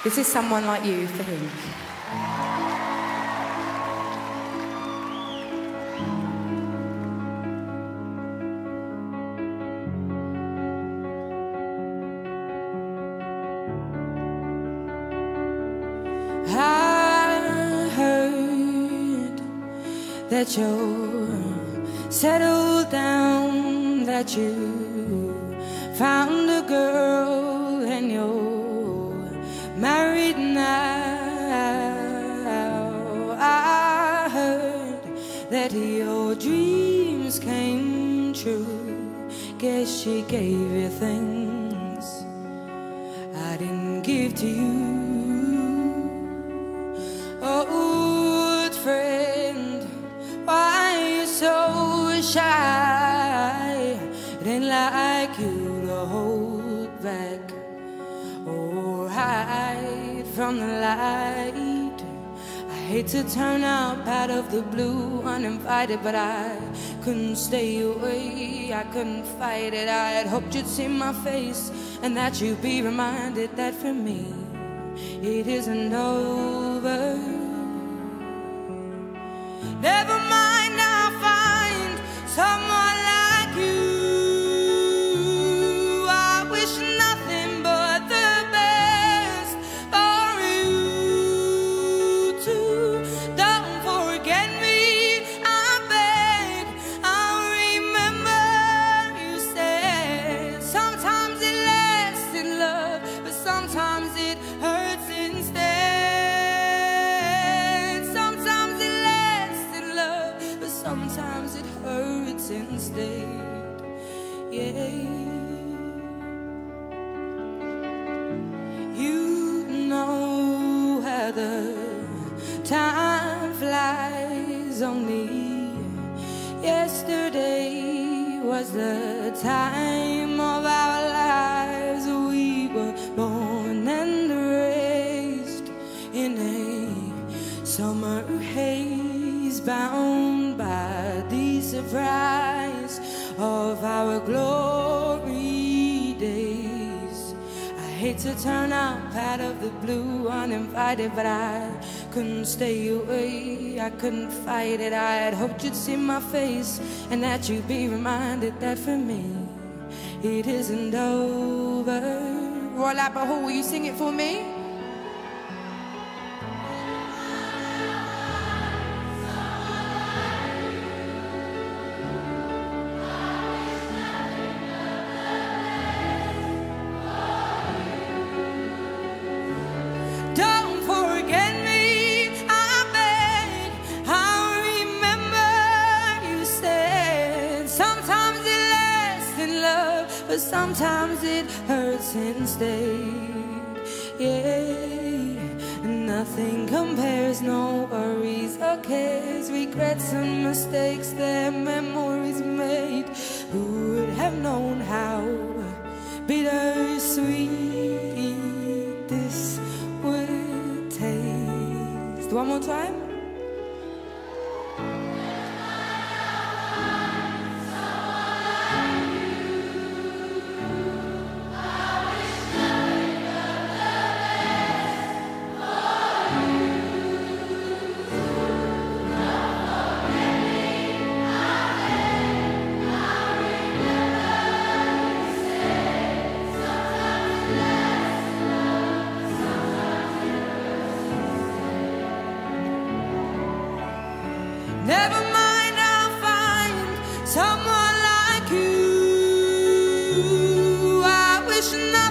This is Someone Like You for him. I heard that you're settled down, that you found a girl and you're married now. I heard that your dreams came true. Guess she gave you things I didn't give to you. Old friend, why are you so shy? It ain't like you to hold back or hide from the light. I hate to turn up out of the blue uninvited, but I couldn't stay away, I couldn't fight it. I had hoped you'd see my face and that you'd be reminded that for me it isn't over. Never mind, I'll find someone like you. I wish nothing but the best for you too. Don't forget me, I beg. I'll remember you said sometimes it lasts in love, but sometimes it hurts instead. Sometimes it hurts instead, yeah. You know how the time flies. Only yesterday was the time of our lives. We were born and raised in a summer haze, bound by the surprise of our glory days. I hate to turn up out of the blue uninvited, but I couldn't stay away, I couldn't fight it. I had hoped you'd see my face and that you'd be reminded that for me it isn't over. Roy Lapper Hall, will you sing it for me? But sometimes it hurts instead, yeah. Nothing compares, no worries or cares, regrets and mistakes, their memories made. Who would have known how bittersweet this would taste? One more time. Never mind, I'll find someone like you. I wish not.